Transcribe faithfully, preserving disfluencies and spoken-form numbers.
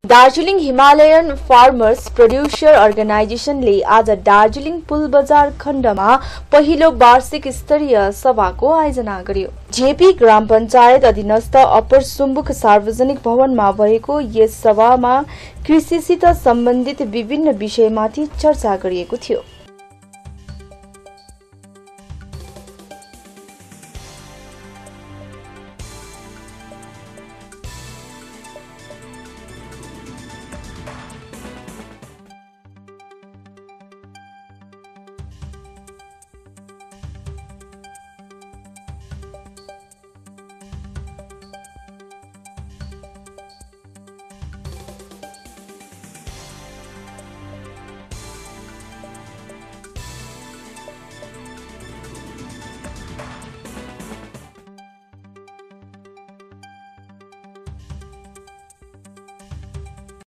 Darjeeling Himalayan farmers producer अर्गनाइजेसनले आज दार्जिलिङ पुल बजार खण्डमा पहिलो वार्षिक स्तरीय सभाको आयोजना गर्यो। जेपी ग्राम पञ्चायत अधीनस्थ अप्पर सुम्बुक सार्वजनिक भवनमा भएको यस सभामा कृषिसित सम्बन्धित विभिन्न विषयमाथि चर्चा गरिएको थियो।